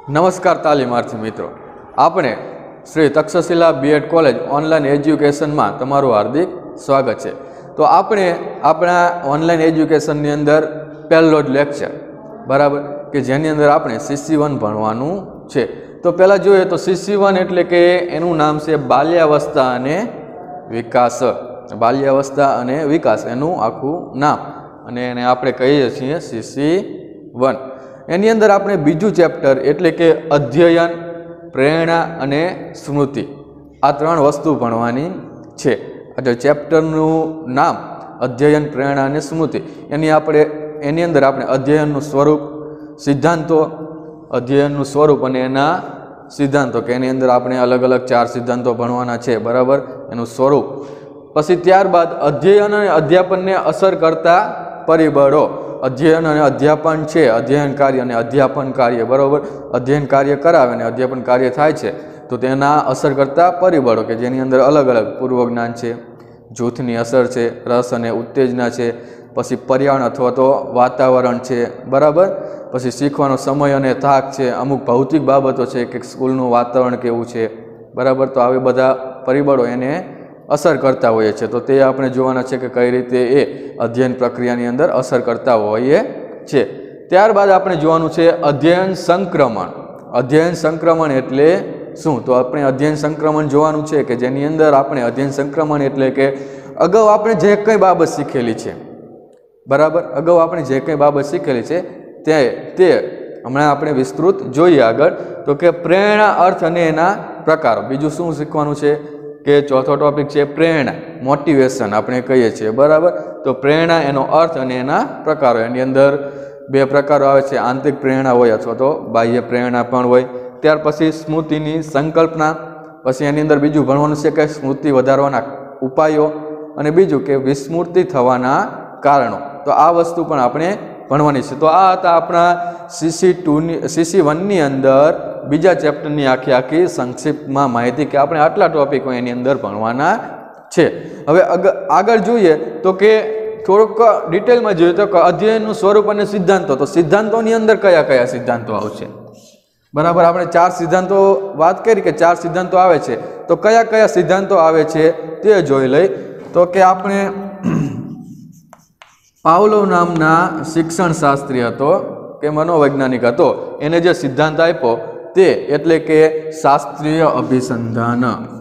નમસ્કાર તાલીમાર્થી મિત્રો, આપણે Shri Takshashila BEd college online એજ્યુકેશનમાં તમારું હાર્દિક સ્વાગત છે। તો આપણે આપણા ઓનલાઈન એજ્યુકેશનની અંદર પહેલો જ લેક્ચર બરાબર કે જેની અંદર આપણે CC1 ભણવાનું છે। તો પહેલાં જોઈએ તો CC1 એટલે કે એનું નામ છે બાલ્યાવસ્થા અને વિકાસ। બાલ્યાવસ્થા અને વિકાસ એનું આખું નામ, અને એને આપણે કહીએ છીએ CC1। એની અંદર આપણે બીજું ચેપ્ટર એટલે કે અધ્યયન, પ્રેરણા અને સ્મૃતિ, આ ત્રણ વસ્તુ ભણવાની છે। એટલે ચેપ્ટરનું નામ અધ્યયન, પ્રેરણા અને સ્મૃતિ। એની અંદર આપણે અધ્યયનનું સ્વરૂપ, સિદ્ધાંતો, અધ્યયનનું સ્વરૂપ અને એના સિદ્ધાંતો, કે એની અંદર આપણે અલગ અલગ 4 સિદ્ધાંતો ભણવાના છે બરાબર, એનું સ્વરૂપ। પછી ત્યારબાદ અધ્યયન અને અધ્યાપનને અસર કરતા પરિબળો। અધ્યયન અને અધ્યાપન છે, અધ્યયન કાર્ય અને અધ્યાપન કાર્ય બરાબર। અધ્યયન કાર્ય કરાવે અને અધ્યાપન કાર્ય થાય છે તો તેના અસર કરતા પરિબળો, કે જેની અંદર અલગ અલગ પૂર્વજ્ઞાન છે, જૂથની અસર છે, રસ અને ઉત્તેજના છે, પછી પર્યાવરણ અથવા તો વાતાવરણ છે બરાબર, પછી શીખવાનો સમય અને થાક છે, અમુક ભૌતિક બાબતો છે કે સ્કૂલનું વાતાવરણ કેવું છે બરાબર। તો આવી બધા પરિબળો એને અસર કરતા હોઈએ છે, તો તે આપણે જોવાના છે કે કઈ રીતે એ અધ્યયન પ્રક્રિયાની અંદર અસર કરતા હોઈએ છે। ત્યારબાદ આપણે જોવાનું છે અધ્યયન સંક્રમણ। અધ્યયન સંક્રમણ એટલે શું? તો આપણે અધ્યયન સંક્રમણ જોવાનું છે કે જેની અંદર આપણે અધ્યયન સંક્રમણ એટલે કે અગાઉ આપણે જે કંઈ બાબત શીખેલી છે બરાબર, અગાઉ આપણે જે કંઈ બાબત શીખેલી છે તે હમણાં આપણે વિસ્તૃત જોઈએ આગળ। તો કે પ્રેરણા, અર્થ અને એના પ્રકારો। બીજું શું શીખવાનું છે કે ચોથો ટોપિક છે પ્રેરણા, મોટિવેશન આપણે કહીએ છીએ બરાબર। તો પ્રેરણા, એનો અર્થ અને એના પ્રકારો। એની અંદર 2 પ્રકારો આવે છે, આંતરિક પ્રેરણા હોય અથવા તો બાહ્ય પ્રેરણા પણ હોય। ત્યાર પછી સ્મૃતિની સંકલ્પના, પછી એની અંદર બીજું ભણવાનું છે કે સ્મૃતિ વધારવાના ઉપાયો, અને બીજું કે વિસ્મૃતિ થવાના કારણો। તો આ વસ્તુ પણ આપણે ભણવાની છે। તો આ હતા આપણા CC1ની અંદર બીજા ચેપ્ટરની આખી સંક્ષિપ્તમાં માહિતી, કે આપણે આટલા ટોપિકો એની અંદર ભણવાના છે। હવે આગળ જોઈએ તો કે થોડુંક ડિટેલમાં જોઈએ તો અધ્યયનનું સ્વરૂપ અને સિદ્ધાંતો। તો સિદ્ધાંતોની અંદર કયા કયા સિદ્ધાંતો આવશે બરાબર? આપણે 4 સિદ્ધાંતો વાત કરી કે 4 સિદ્ધાંતો આવે છે, તો કયા કયા સિદ્ધાંતો આવે છે તે જોઈ લઈ। તો કે આપણે પાવલોવ નામના શિક્ષણ શાસ્ત્રી હતો કે મનોવૈજ્ઞાનિક હતો, એને જે સિદ્ધાંત આપ્યો તે એટલે કે શાસ્ત્રીય અભિસંધાન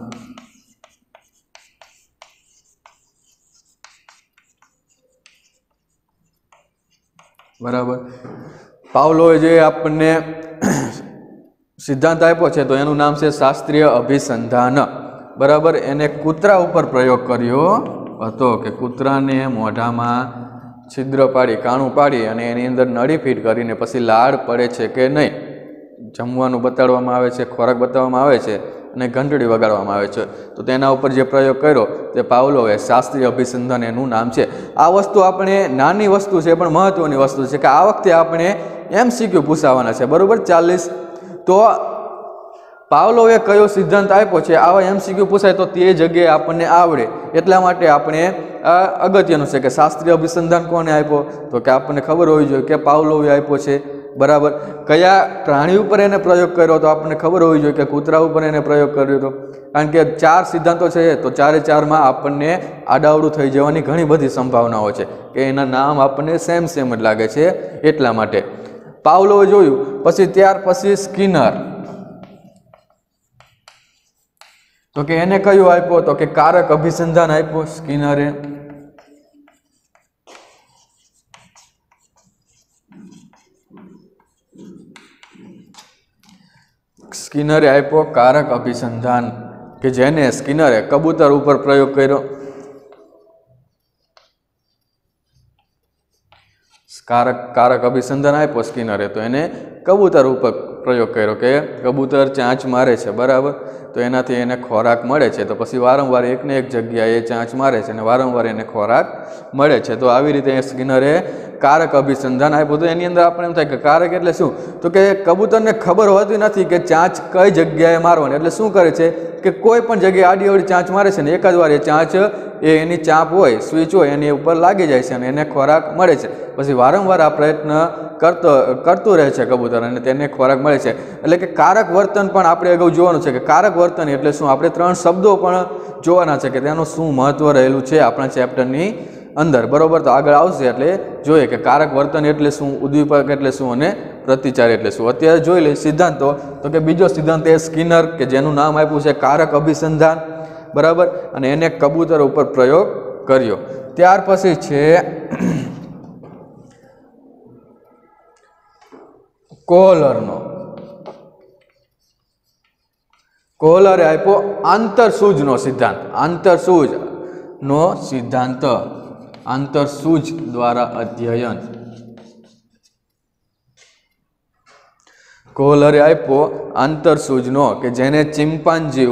બરાબર। પાવલોવે જે આપણને સિદ્ધાંત આપ્યો છે તો એનું નામ છે શાસ્ત્રીય અભિસંધાન બરાબર। એને કૂતરા ઉપર પ્રયોગ કર્યો હતો, કે કૂતરાને મોઢામાં છિદ્ર પાડી, કાણું પાડી અને એની અંદર નળી ફીટ કરીને પછી લાળ પડે છે કે નહીં, જમવાનું બતાડવામાં આવે છે, ખોરાક બતાવવામાં આવે છે અને ઘંટડી વગાડવામાં આવે છે, તો તેના ઉપર જે પ્રયોગ કર્યો તે પાવલોવે શાસ્ત્રીય અભિસંધાન એનું નામ છે। આ વસ્તુ આપણે નાની વસ્તુ છે પણ મહત્વની વસ્તુ છે, કે આ વખતે આપણે MCQ પૂછાવાના છે બરાબર 40। તો પાવલોવે કયો સિદ્ધાંત આપ્યો છે, આવા MCQ પૂછાય તો તે જગ્યાએ આપણને આવડે, એટલા માટે આપણે અગત્યનું છે કે શાસ્ત્રીય અભિસંધાન કોને આપ્યો, તો કે આપણને ખબર હોવી જોઈએ કે પાવલોવે આપ્યો છે બરાબર। કયા પ્રાણી ઉપર એને પ્રયોગ કર્યો તો આપણને ખબર હોવી જોઈએ કે કૂતરા ઉપર એને પ્રયોગ કર્યો હતો, કારણ કે 4 સિદ્ધાંતો છે તો 4 આપણને આડાવડું થઈ જવાની ઘણી બધી સંભાવનાઓ છે, કે એના નામ આપણને સેમ જ લાગે છે એટલા માટે પાવલોવે જોયું। પછી ત્યાર પછી સ્કિનર, તો કે એને કયું આપ્યો, તો કે કારક અભિસંધાન આપ્યો સ્કિનરે। સ્કિનરે આપ્યો કારક અભિસંધાન, કે જેને સ્કિનરે કબૂતર ઉપર પ્રયોગ કર્યો। કારક અભિસંધાન આપ્યો સ્કિનરે, તો એને કબૂતર ઉપર પ્રયોગ કર્યો કે કબૂતર ચાંચ મારે છે બરાબર, તો એનાથી એને ખોરાક મળે છે, તો પછી વારંવાર એકને એક જગ્યાએ ચાંચ મારે છે અને વારંવાર એને ખોરાક મળે છે। તો આવી રીતે સ્કિનરે કારક અભિસંધાન આપ્યું. તો એની અંદર આપણે એમ થાય કે કારક એટલે શું, તો કે કબૂતરને ખબર હોતી નથી કે ચાંચ કઈ જગ્યાએ મારવાની, એટલે શું કરે છે કે કોઈ પણ જગ્યાએ આડી અવળી ચાંચ મારે છે ને એક જ વાર એ ચાંચ એની ચાંપ હોય, સ્વિચ હોય એની ઉપર લાગી જાય છે અને એને ખોરાક મળે છે. પછી વારંવાર આ પ્રયત્ન કરતું રહે છે કબૂતર અને તેને ખોરાક મળે છે. એટલે કે કારક વર્તન પણ આપણે અગાઉ જોવાનું છે કે કારક વર્તન એટલે શું. આપણે 3 શબ્દો પણ જોવાના છે કે તેનું શું મહત્વ રહેલું છે આપણા ચેપ્ટરની અંદર, બરોબર. તો આગળ આવશે એટલે જોઈએ કે કારક વર્તન એટલે શું, ઉદ્દીપક એટલે શું અને પ્રતિચાર એટલે શું. અત્યારે જોઈ લઈએ સિદ્ધાંતો. તો કે બીજો સિદ્ધાંત એ સ્કિનર કે જેનું નામ આપ્યું છે કારક અભિસંધાન, બરાબર, અને એને કબૂતર ઉપર પ્રયોગ કર્યો. ત્યાર પછી છે કોહલરે આપ્યો આંતરસૂજનો સિદ્ધાંત. આંતરસૂજનો સિદ્ધાંત, આંતરસૂજ દ્વારા અધ્યયન. કોહલરે આપ્યો આંતરસૂજનો કે જેને ચિમ્પાન્જી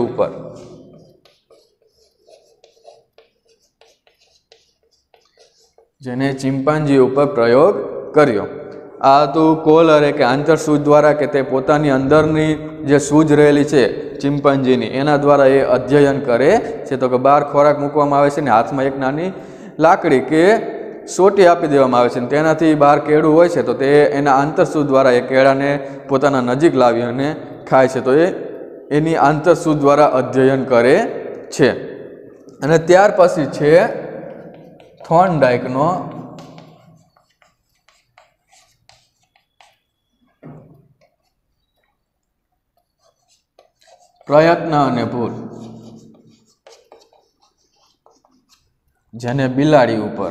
ઉપર પ્રયોગ કર્યો. આ હતું કોહલરે કે આંતરસૂજ દ્વારા કે તે પોતાની અંદરની જે સૂજ રહેલી છે ચિમ્પાન્જીની એના દ્વારા એ અધ્યયન કરે છે. તો કે બહાર ખોરાક મૂકવામાં આવે છે ને હાથમાં એક નાની લાકડી કે સોટી આપી દેવામાં આવે છે ને તેનાથી બહાર કેળું હોય છે તો તે એના આંતરસૂજ દ્વારા એ કેળાને પોતાના નજીક લાવી અને ખાય છે. તો એ એની આંતરસૂજ દ્વારા અધ્યયન કરે છે. અને ત્યાર પછી છે થોર્નડાઇકનો પ્રયત્ન અને ભૂલ, જેને બિલાડી ઉપર.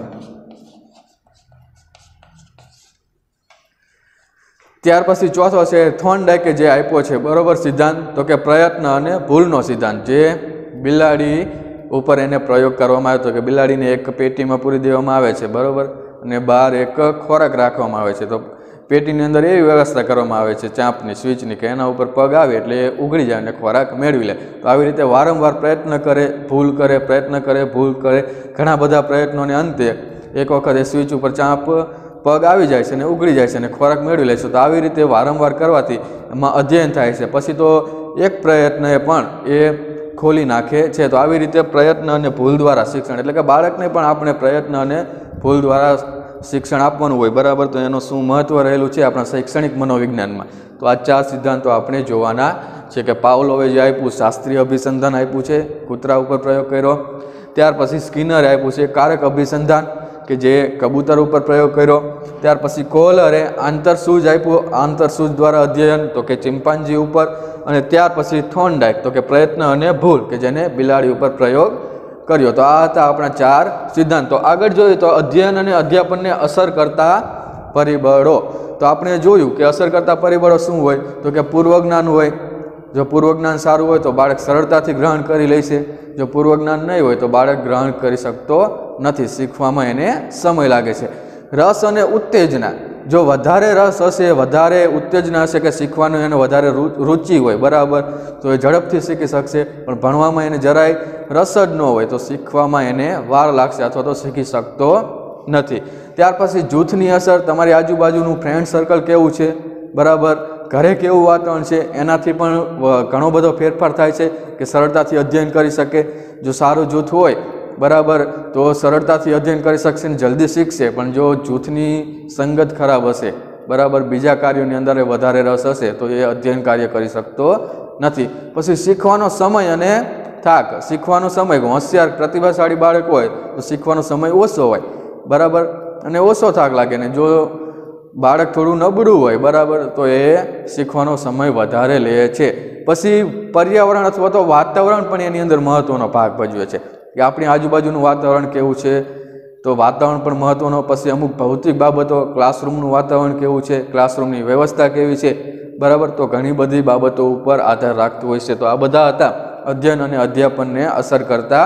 ત્યાર પછી ચોથો છે થોર્નડાઇકે જે આપ્યો છે, બરોબર, સિદ્ધાંત. તો કે પ્રયત્ન અને ભૂલનો સિદ્ધાંત, જે બિલાડી ઉપર એને પ્રયોગ કરવામાં આવ્યો હતો કે બિલાડીને એક પેટીમાં પૂરી દેવામાં આવે છે, બરોબર, અને બહાર એક ખોરાક રાખવામાં આવે છે. તો પેટીની અંદર એવી વ્યવસ્થા કરવામાં આવે છે ચાંપની, સ્વિચની, કે એના ઉપર પગ આવે એટલે એ ઉઘડી જાય અને ખોરાક મેળવી લે. તો આવી રીતે વારંવાર પ્રયત્ન કરે, ભૂલ કરે, પ્રયત્ન કરે, ભૂલ કરે, ઘણા બધા પ્રયત્નોને અંતે એક વખત એ સ્વિચ ઉપર ચાંપ પગ આવી જાય છે અને ઉઘડી જાય છે અને ખોરાક મેળવી લે છે. તો આવી રીતે વારંવાર કરવાથી એમાં અધ્યયન થાય છે. પછી તો એક પ્રયત્ન એ પણ એ ખોલી નાખે છે. તો આવી રીતે પ્રયત્ન અને ભૂલ દ્વારા શિક્ષણ, એટલે કે બાળકને પણ આપણે પ્રયત્ન અને ભૂલ દ્વારા શિક્ષણ આપવાનું હોય, બરાબર. તો એનું શું મહત્વ રહેલું છે આપણા શૈક્ષણિક મનોવિજ્ઞાનમાં. તો આ 4 સિદ્ધાંતો આપણે જોવાના છે કે પાવલોવે જે આપ્યું શાસ્ત્રીય અભિસંધાન આપ્યું છે, કૂતરા ઉપર પ્રયોગ કર્યો. ત્યાર પછી સ્કિનરે આપ્યું છે કારક અભિસંધાન કે જે કબૂતર ઉપર પ્રયોગ કર્યો. ત્યાર પછી કોહલરે આંતરસૂજ આપ્યું, આંતરસૂજ દ્વારા અધ્યયન, તો કે ચિમ્પાન્જી ઉપર. અને ત્યાર પછી થોર્નડાઇક તો કે પ્રયત્ન અને ભૂલ કે જેને બિલાડી ઉપર પ્રયોગ કર્યો. તો આ હતા આપણા 4 સિદ્ધાંતો. આગળ જોઈએ તો અધ્યયન અને અધ્યાપનને અસર કરતા પરિબળો. તો આપણે જોયું કે અસર કરતા પરિબળો શું હોય, તો કે પૂર્વજ્ઞાન હોય. જો પૂર્વજ્ઞાન સારું હોય તો બાળક સરળતાથી ગ્રહણ કરી લે છે. જો પૂર્વજ્ઞાન નહીં હોય તો બાળક ગ્રહણ કરી શકતો નથી, શીખવામાં એને સમય લાગે છે. રસ અને ઉત્તેજના, જો વધારે રસ હશે, વધારે ઉત્તેજના હશે કે શીખવાનું એને વધારે રુચિ હોય, બરાબર, તો એ ઝડપથી શીખી શકશે. પણ ભણવામાં એને જરાય રસ જ ન હોય તો શીખવામાં એને વાર લાગશે અથવા તો શીખી શકતો નથી. ત્યાર પછી જૂથની અસર, તમારી આજુબાજુનું ફ્રેન્ડ સર્કલ કેવું છે, બરાબર, ઘરે કેવું વાતાવરણ છે, એનાથી પણ ઘણો બધો ફેરફાર થાય છે કે સરળતાથી અધ્યયન કરી શકે. જો સારું જૂથ હોય, બરાબર, તો સરળતાથી અધ્યયન કરી શકશે ને જલ્દી શીખશે. પણ જો જૂથની સંગત ખરાબ હશે, બરાબર, બીજા કાર્યોની અંદર વધારે રસ હશે તો એ અધ્યયન કાર્ય કરી શકતો નથી. પછી શીખવાનો સમય અને થાક. શીખવાનો સમય, હોશિયાર પ્રતિભાશાળી બાળક હોય તો શીખવાનો સમય ઓછો હોય, બરાબર, અને ઓછો થાક લાગે. ને જો બાળક થોડું નબળું હોય, બરાબર, તો એ શીખવાનો સમય વધારે લે છે. પછી પર્યાવરણ અથવા તો વાતાવરણ પણ એની અંદર મહત્વનો ભાગ ભજવે છે કે આપણી આજુબાજુનું વાતાવરણ કેવું છે, તો વાતાવરણ પણ મહત્વનો. પછી અમુક ભૌતિક બાબતો, ક્લાસરૂમનું વાતાવરણ કેવું છે, ક્લાસરૂમની વ્યવસ્થા કેવી છે, બરાબર, તો ઘણી બધી બાબતો ઉપર આધાર રાખતું હોય છે. તો આ બધા હતા અધ્યયન અને અધ્યાપનને અસર કરતા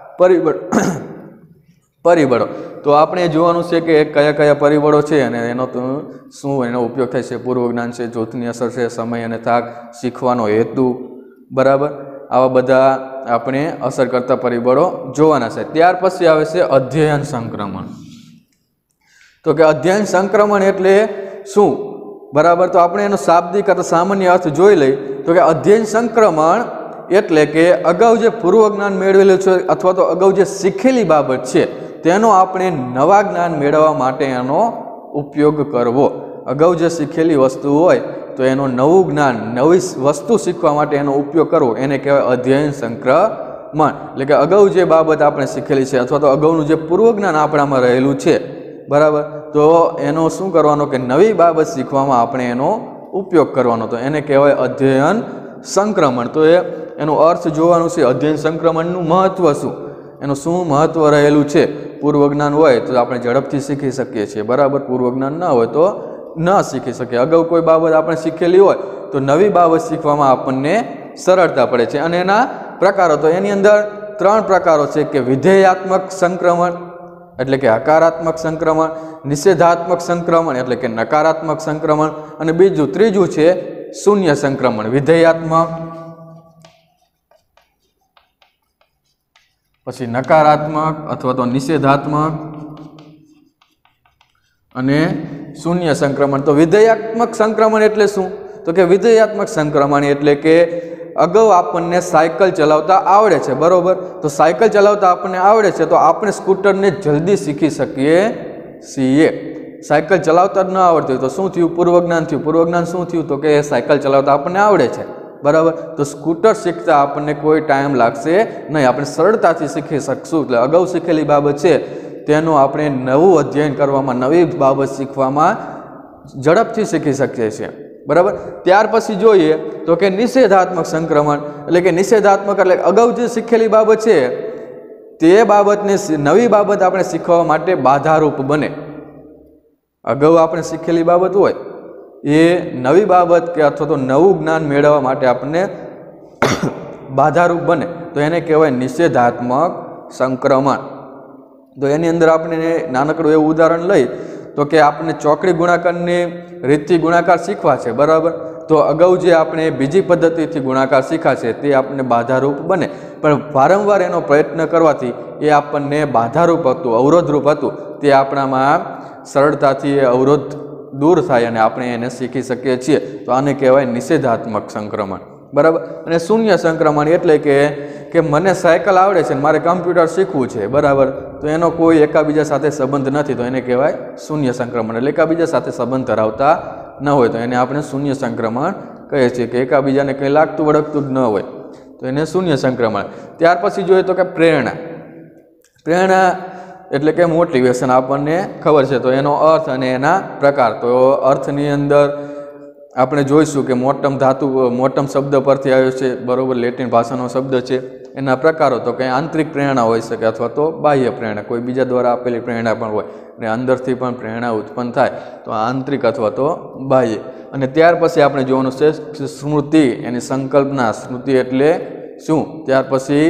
પરિબળો. તો આપણે જોવાનું છે કે કયા કયા પરિબળો છે અને એનો શું એનો ઉપયોગ થાય છે. પૂર્વજ્ઞાન છે, જૂથની અસર છે, સમય અને થાક, શીખવાનો હેતુ, બરાબર, આવા બધા આપણે અસર કરતા પરિબળો જોવાના છે. ત્યાર પછી આવે છે અધ્યયન સંક્રમણ. તો કે અધ્યયન સંક્રમણ એટલે શું? બરાબર, તો આપણે એનો શાબ્દિક અથવા સામાન્ય અર્થ જોઈ લઈએ તો કે અધ્યયન સંક્રમણ એટલે કે અગાઉ જે પૂર્વ જ્ઞાન મેળવેલું છે અથવા તો અગાઉ જે શીખેલી બાબત છે તેનો આપણે નવા જ્ઞાન મેળવવા માટે એનો ઉપયોગ કરવો. અગાઉ જે શીખેલી વસ્તુ હોય તો એનો નવું જ્ઞાન, નવી વસ્તુ શીખવા માટે એનો ઉપયોગ કરવો એને કહેવાય અધ્યયન સંક્રમણ. એટલે કે અગાઉ જે બાબત આપણે શીખેલી છે અથવા તો અગાઉનું જે પૂર્વ જ્ઞાન આપણામાં રહેલું છે, બરાબર, તો એનો શું કરવાનો કે નવી બાબત શીખવામાં આપણે એનો ઉપયોગ કરવાનો, તો એને કહેવાય અધ્યયન સંક્રમણ. તો એનો અર્થ જોવાનું છે. અધ્યયન સંક્રમણનું મહત્વ શું, એનું શું મહત્વ રહેલું છે. પૂર્વ જ્ઞાન હોય તો આપણે ઝડપથી શીખી શકીએ છીએ, બરાબર. પૂર્વ જ્ઞાન ન હોય તો ન શીખી શકીએ. અગાઉ કોઈ બાબત આપણે શીખેલી હોય તો નવી બાબત શીખવામાં આપણને સરળતા પડે છે. અને એના પ્રકારો, તો એની અંદર 3 પ્રકારો છે કે વિધેયાત્મક સંક્રમણ એટલે કે હકારાત્મક સંક્રમણ, નિષેધાત્મક સંક્રમણ એટલે કે નકારાત્મક સંક્રમણ, અને ત્રીજું છે શૂન્ય સંક્રમણ. વિધેયાત્મક, પછી નકારાત્મક અથવા તો નિષેધાત્મક અને શૂન્ય સંક્રમણ. તો વિધેયાત્મક સંક્રમણ એટલે શું? તો કે વિધેયાત્મક સંક્રમણ એટલે કે અગાઉ આપણને સાયકલ ચલાવતા આવડે છે, બરોબર. તો સાયકલ ચલાવતા આપણને આવડે છે તો આપણે સ્કૂટરને જલ્દી શીખી શકીએ છીએ. સાયકલ ચલાવતા જ ન આવડતી તો શું થયું? પૂર્વ જ્ઞાન થયું. પૂર્વ જ્ઞાન શું થયું? તો કે સાયકલ ચલાવતા આપણને આવડે છે, બરાબર. તો સ્કૂટર શીખતા આપણને કોઈ ટાઈમ લાગશે નહીં, આપણે સરળતાથી શીખી શકશું. એટલે અગાઉ શીખેલી બાબત છે તેનું આપણે નવું અધ્યયન કરવામાં, નવી બાબત શીખવામાં ઝડપથી શીખી શકીએ છીએ, બરાબર. ત્યાર પછી જોઈએ તો કે નિષેધાત્મક સંક્રમણ એટલે કે નિષેધાત્મક એટલે અગાઉ જે શીખેલી બાબત છે તે બાબતને નવી બાબત આપણે શીખવા માટે બાધારૂપ બને. અગાઉ આપણે શીખેલી બાબત હોય એ નવી બાબત કે અથવા તો નવું જ્ઞાન મેળવવા માટે આપણને બાધારૂપ બને તો એને કહેવાય નિષેધાત્મક સંક્રમણ. તો એની અંદર આપણે નાનકડું એવું ઉદાહરણ લઈ તો કે આપણે ચોકડી ગુણાકારની રીતથી ગુણાકાર શીખવા છે, બરાબર. તો અગાઉ જે આપણે બીજી પદ્ધતિથી ગુણાકાર શીખ્યા છે તે આપણને બાધારૂપ બને, પણ વારંવાર એનો પ્રયત્ન કરવાથી એ આપણને બાધારૂપ હતું, અવરોધરૂપ હતું, તે આપણામાં સરળતાથી એ અવરોધ દૂર થાય અને આપણે એને શીખી શકીએ છીએ. તો આને કહેવાય નિષેધાત્મક સંક્રમણ, બરાબર. અને શૂન્ય સંક્રમણ એટલે કે મને સાયકલ આવડે છે, મારે કમ્પ્યુટર શીખવું છે, બરાબર. તો એનો કોઈ એકાબીજા સાથે સંબંધ નથી, તો એને કહેવાય શૂન્ય સંક્રમણ. એટલે એકાબીજા સાથે સંબંધ ધરાવતા ન હોય તો એને આપણે શૂન્ય સંક્રમણ કહીએ છીએ, કે એકાબીજાને કંઈ લાગતું વળગતું જ ન હોય તો એને શૂન્ય સંક્રમણ. ત્યાર પછી જોઈએ તો કે પ્રેરણા. પ્રેરણા એટલે કે મોટિવેશન આપણને ખબર છે, તો એનો અર્થ અને એના પ્રકાર. તો અર્થની અંદર આપણે જોઈશું કે મોટમ શબ્દ પરથી આવ્યો છે, બરોબર. લેટિન ભાષાનો શબ્દ છે. એના પ્રકારો તો કંઈ આંતરિક પ્રેરણા હોઈ શકે અથવા તો બાહ્ય પ્રેરણા, કોઈ બીજા દ્વારા આપેલી પ્રેરણા પણ હોય, અને અંદરથી પણ પ્રેરણા ઉત્પન્ન થાય તો આંતરિક અથવા તો બાહ્ય. અને ત્યાર પછી આપણે જોવાનું છે સ્મૃતિ, એની સંકલ્પના. સ્મૃતિ એટલે શું? ત્યાર પછી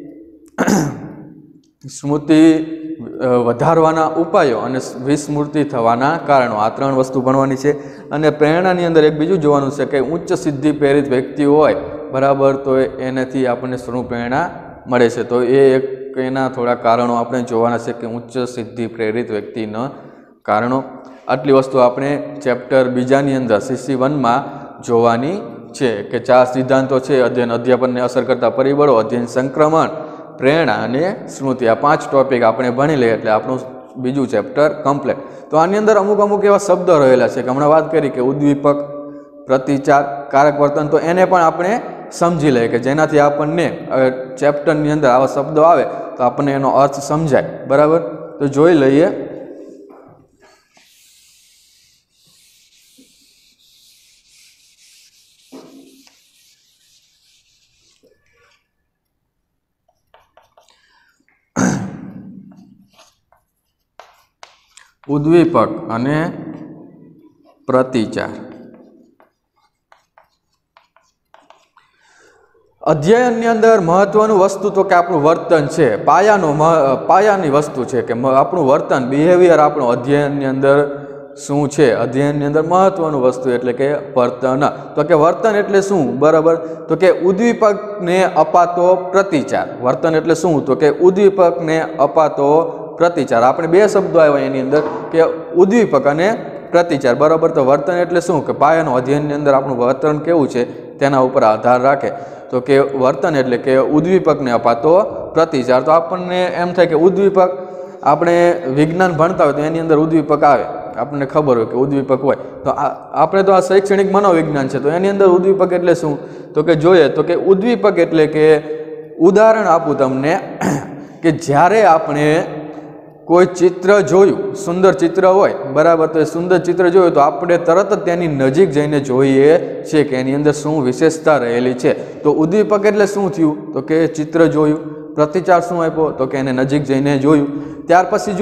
સ્મૃતિ વધારવાના ઉપાયો અને વિસ્મૃતિ થવાના કારણો, આ 3 વસ્તુ ભણવાની છે. અને પ્રેરણાની અંદર એક બીજું જોવાનું છે કે ઉચ્ચ સિદ્ધિ પ્રેરિત વ્યક્તિ હોય, બરાબર, તો એનાથી આપણને શું પ્રેરણા મળે છે. તો એ એક એના થોડા કારણો આપણે જોવાના છે કે ઉચ્ચ સિદ્ધિ પ્રેરિત વ્યક્તિના કારણો. આટલી વસ્તુ આપણે ચેપ્ટર 2 ની અંદર CC1માં જોવાની છે કે 4 સિદ્ધાંતો છે. અધ્યયન, અધ્યાપનને અસર કરતા પરિબળો, અધ્યયન સંક્રમણ, પ્રેરણા અને સ્મૃતિ. આ 5 ટોપિક આપણે ભણી લઈએ એટલે આપણું બીજું ચેપ્ટર કમ્પ્લીટ. તો આની અંદર અમુક એવા શબ્દો રહેલા છે કે હમણાં વાત કરી કે ઉદ્દીપક, પ્રતિચાર, કારક વર્તન. તો એને પણ આપણે સમજી લઈએ કે જેનાથી આપણને ચેપ્ટરની અંદર આવા શબ્દો આવે તો આપણને એનો અર્થ સમજાય, બરાબર. તો જોઈ લઈએ. ઉદ્દીપક અને પ્રતિચાર. અધ્યયનની અંદર મહત્વનું વસ્તુ તો કે આપણું વર્તન છે, પાયાની વસ્તુ છે કે આપણું વર્તન, બિહેવિયર આપણું અધ્યયનની અંદર શું છે. અધ્યયનની અંદર મહત્વનું વસ્તુ એટલે કે વર્તન. તો કે વર્તન એટલે શું? બરાબર. તો કે ઉદ્દીપકને અપાતો પ્રતિચાર. વર્તન એટલે શું? તો કે ઉદ્દીપકને અપાતો પ્રતિચાર. આપણે 2 શબ્દો આવ્યા એની અંદર કે ઉદ્દીપક અને પ્રતિચાર બરાબર। તો વર્તન એટલે શું કે પાયાનો અધ્યયનની અંદર આપણું વર્તન કેવું છે તેના ઉપર આધાર રાખે। તો કે વર્તન એટલે કે ઉદ્દીપકને અપાતો પ્રતિચાર। તો આપણને એમ થાય કે ઉદ્દીપક આપણે વિજ્ઞાન ભણતા હોય તો એની અંદર ઉદ્દીપક આવે, આપણને ખબર હોય કે ઉદ્દીપક હોય। તો આપણે તો આ શૈક્ષણિક મનોવિજ્ઞાન છે, તો એની અંદર ઉદ્દીપક એટલે શું તો કે જોઈએ તો કે ઉદ્દીપક એટલે કે ઉદાહરણ આપું તમને કે જ્યારે આપણે કોઈ ચિત્ર જોયું, સુંદર ચિત્ર હોય બરાબર, તો એ સુંદર ચિત્ર જોયું તો આપણે તરત જ તેની નજીક જઈને જોઈએ છે કે એની અંદર શું વિશેષતા રહેલી છે। તો ઉદ્દીપક એટલે શું થયું તો કે ચિત્ર જોયું, પ્રતિચાર શું આપ્યો તો કે એને નજીક જઈને જોયું। ત્યાર પછી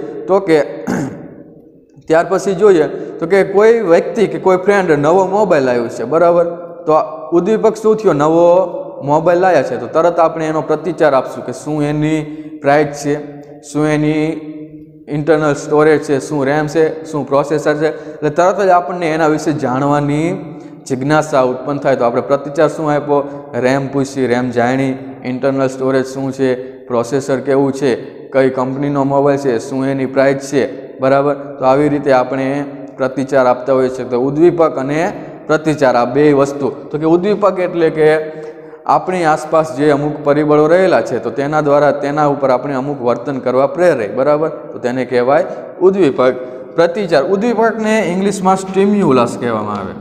જોઈએ તો કે કોઈ વ્યક્તિ કે કોઈ ફ્રેન્ડ નવો મોબાઈલ આવ્યો છે બરાબર, તો ઉદ્દીપક શું થયો, નવો મોબાઈલ લાવ્યા છે, તો તરત આપણે એનો પ્રતિચાર આપશું કે શું એની પ્રાઇસ છે, શું એની ઇન્ટરનલ સ્ટોરેજ છે, શું રેમ છે, શું પ્રોસેસર છે, એટલે તરત જ આપણને એના વિશે જાણવાની જિજ્ઞાસા ઉત્પન્ન થાય। તો આપણે પ્રતિચાર શું આપ્યો, રેમ પૂછી, રેમ જાણી, ઇન્ટરનલ સ્ટોરેજ શું છે, પ્રોસેસર કેવું છે, કઈ કંપનીનો મોબાઈલ છે, શું એની પ્રાઇસ છે બરાબર। તો આવી રીતે આપણે પ્રતિચાર આપતા હોઈએ છીએ। તો ઉદ્દીપક અને પ્રતિચાર આ બે વસ્તુ, તો કે ઉદ્દીપક એટલે કે આપણી આસપાસ જે અમુક પરિબળો રહેલા છે તો તેના દ્વારા તેના ઉપર આપણે અમુક વર્તન કરવા પ્રેરે બરાબર, તો તેને કહેવાય ઉદ્દીપક। પ્રતિચાર, ઉદ્દીપકને ઇંગ્લિશમાં સ્ટિમ્યુલસ કહેવામાં આવે।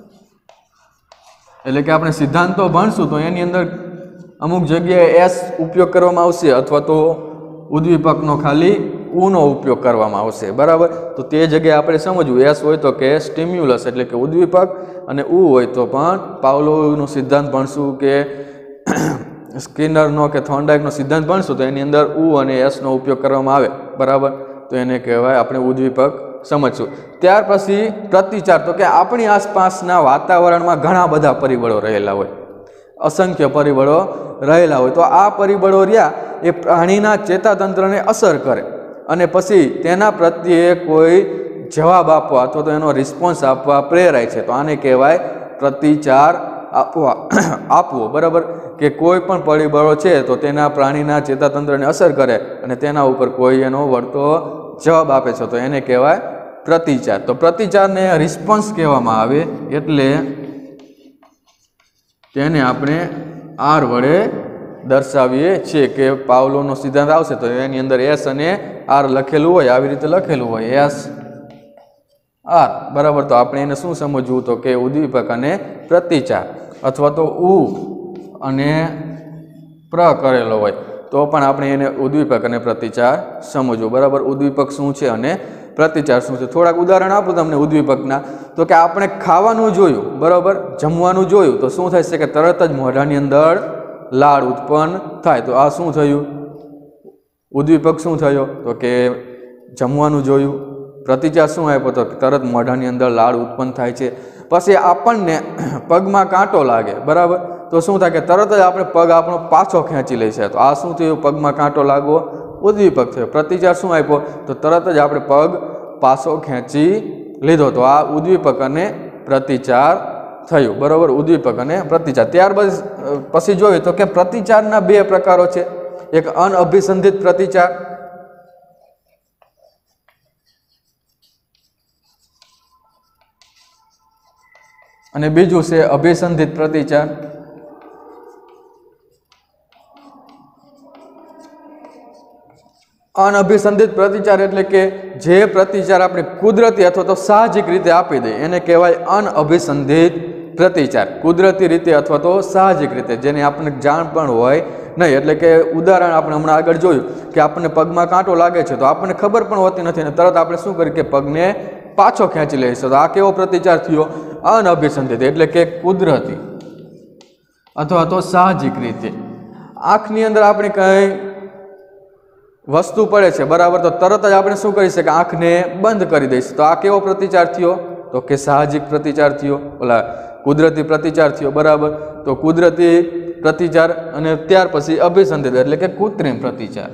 એટલે કે આપણે સિદ્ધાંતો ભણશું તો એની અંદર અમુક જગ્યાએ એસ ઉપયોગ કરવામાં આવશે અથવા તો ઉદ્દીપકનો ખાલી ઉનો ઉપયોગ કરવામાં આવશે બરાબર। તો તે જગ્યાએ આપણે સમજવું, એસ હોય તો કે સ્ટિમ્યુલસ એટલે કે ઉદ્દીપક, અને ઉ હોય તો પણ પાવલોવનો સિદ્ધાંત ભણશું કે સ્કિનરનો કે થોર્નડાઇકનો સિદ્ધાંત ભણશું તો એની અંદર ઉ અને એસનો ઉપયોગ કરવામાં આવે બરાબર, તો એને કહેવાય આપણે ઉદ્દીપક સમજશું। ત્યાર પછી પ્રતિચાર, તો કે આપણી આસપાસના વાતાવરણમાં ઘણા બધા પરિબળો રહેલા હોય, અસંખ્ય પરિબળો રહેલા હોય, તો આ પરિબળો રહ્યા એ પ્રાણીના ચેતાતંત્રને અસર કરે અને પછી તેના પ્રત્યે કોઈ જવાબ આપવા અથવા તો એનો રિસ્પોન્સ આપવા પ્રેરાય છે, તો આને કહેવાય પ્રતિચાર આપવો બરાબર। કે કોઈ પણ પરિબળો છે તો તેના પ્રાણીના ચેતાતંત્રને અસર કરે અને તેના ઉપર કોઈ એનો વળતો જવાબ આપે છે, તો એને કહેવાય પ્રતિચાર। તો પ્રતિચારને રિસ્પોન્સ કહેવામાં આવે એટલે તેને આપણે આર વડે દર્શાવીએ છીએ કે પાવલોનો સિદ્ધાંત આવશે તો એની અંદર એસ અને આર લખેલું હોય, આવી રીતે લખેલું હોય એસ આર બરાબર। તો આપણે એને શું સમજવું તો કે ઉદ્દીપક અને પ્રતિચાર, અથવા તો ઉ અને પ્ર કરેલો હોય તો પણ આપણે એને ઉદ્દીપક અને પ્રતિચાર સમજવું બરાબર। ઉદ્દીપક શું છે અને પ્રતિચાર શું છે, થોડાક ઉદાહરણ આપું તમને ઉદ્દીપકના। તો કે આપણે ખાવાનું જોયું બરાબર, જમવાનું જોયું તો શું થાય છે કે તરત જ મોઢાની અંદર લાળ ઉત્પન્ન થાય, તો આ શું થયું, ઉદ્દીપક શું થયો તો કે જમવાનું જોયું। પ્રતિચાર શું આપ્યો તો તરત મોઢાની અંદર લાળ ઉત્પન્ન થાય છે। પછી આપણને પગમાં કાંટો લાગે બરાબર, તો શું થાય કે તરત જ આપણે પગ આપણો પાછો ખેંચી લે છે, તો આ શું થયું, પગમાં કાંટો લાગવો ઉદ્દીપક થયો। પ્રતિચાર શું આપ્યો તો તરત જ આપણે પગ પાછો ખેંચી લીધો, તો આ ઉદ્દીપક અને પ્રતિચાર થયું બરાબર, ઉદ્દીપક અને પ્રતિચાર। ત્યારબાદ પછી જોયું તો કે પ્રતિચારના બે પ્રકારો છે, એક અનઅભિસંધિત પ્રતિચાર અને બીજું છે અભિસંધિત પ્રતિચાર। અનઅભિસંધિત પ્રતિચાર એટલે કે જે પ્રતિચાર આપણે કુદરતી અથવા તો સાહજિક રીતે આપી દઈએ એને કહેવાય અનઅભિસંધિત પ્રતિચાર। કુદરતી રીતે અથવા તો સાહજિક રીતે જેને આપણને જાણ પણ હોય નહીં, એટલે કે ઉદાહરણ આપણે હમણાં આગળ જોયું કે આપણને પગમાં કાંટો લાગે છે તો આપણને ખબર પણ હોતી નથી અને તરત આપણે શું કરીએ કે પગને પાછો ખેંચી લઈએ છીએ, તો આ કેવો પ્રતિચાર થયો, અનઅભિસંધિત એટલે કે કુદરતી અથવા તો સાહજિક રીતે। આંખની અંદર આપણે કંઈ વસ્તુ પડે છે બરાબર, તો તરત જ આપણે શું કરી શકીએ, આંખને બંધ કરી દઈશું, તો આ કેવો પ્રતિચાર થયો તો કે સાહજિક પ્રતિચાર થયો, ઓલા કુદરતી પ્રતિચાર થયો બરાબર। તો કુદરતી પ્રતિચાર અને ત્યાર પછી અભિસંધિત એટલે કે કૃત્રિમ પ્રતિચાર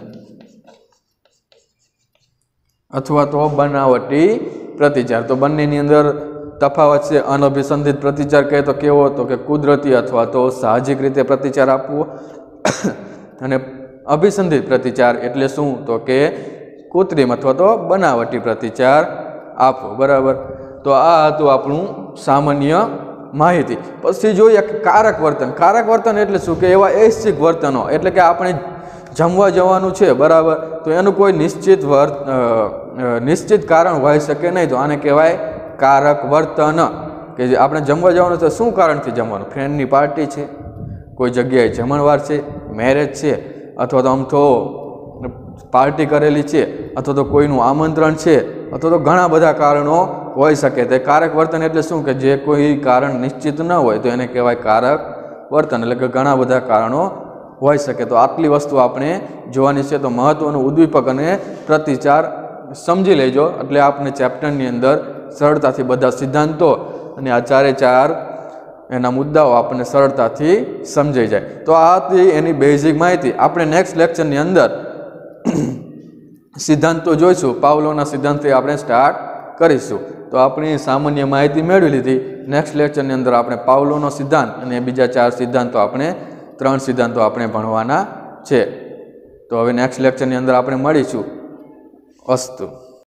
અથવા તો બનાવટી પ્રતિચાર। તો બંનેની અંદર તફાવત છે। અનઅભિસંધિત પ્રતિચાર કહે તો કેવો તો કે કુદરતી અથવા તો સાહજિક રીતે પ્રતિચાર આપવો, અને અભિસંધિત પ્રતિચાર એટલે શું તો કે કૃત્રિમ અથવા તો બનાવટી પ્રતિચાર આપો, બરાબર। તો આ હતું આપણું સામાન્ય માહિતી। પછી જોઈએ કે કારક વર્તન। કારક વર્તન એટલે શું કે એવા ઐચ્છિક વર્તનો, એટલે કે આપણે જમવા જવાનું છે, બરાબર, તો એનું કોઈ નિશ્ચિત કારણ હોઈ શકે નહીં, તો આને કહેવાય કારક વર્તન। કે જે આપણે જમવા જવાનું છે, શું કારણથી જમવાનું? ફ્રેન્ડની પાર્ટી છે, કોઈ જગ્યાએ જમણવાર છે, મેરેજ છે, અથવા તો આમ તો પાર્ટી કરેલી છે, અથવા તો કોઈનું આમંત્રણ છે, અથવા તો ઘણા બધા કારણો હોઈ શકે। તે કારક વર્તન એટલે શું કે જે કોઈ કારણ નિશ્ચિત ન હોય તો એને કહેવાય કારક વર્તન, એટલે કે ઘણા બધા કારણો હોઈ શકે। તો આટલી વસ્તુ આપણે જોવાની છે। તો મહત્વનું ઉદ્દીપક અને પ્રતિચાર સમજી લેજો, એટલે આપણે ચેપ્ટરની અંદર સરળતાથી બધા સિદ્ધાંતો અને આ ચારે ચાર એના મુદ્દાઓ આપણને સરળતાથી સમજાઈ જાય। તો આ હતી એની બેઝિક માહિતી। આપણે નેક્સ્ટ લેક્ચરની અંદર સિદ્ધાંતો જોઈશું, પાવલોના સિદ્ધાંતથી આપણે સ્ટાર્ટ કરીશું। તો આપણી સામાન્ય માહિતી મેળવી લીધી। નેક્સ્ટ લેક્ચરની અંદર આપણે પાવલોનો સિદ્ધાંત અને બીજા 4 સિદ્ધાંતો આપણે 3 સિદ્ધાંતો આપણે ભણવાના છે। તો હવે નેક્સ્ટ લેક્ચરની અંદર આપણે મળીશું। અસ્તુ।